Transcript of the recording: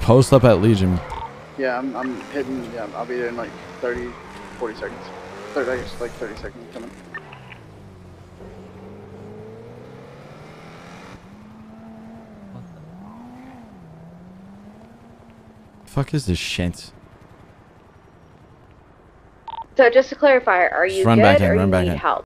Post up at Legion. Yeah, I'm hitting. Yeah, I'll be there in like 30, 40 seconds. 30, I guess like 30 seconds coming. Fuck is this shit? So just to clarify, are you run good back in, or run you back need in. help?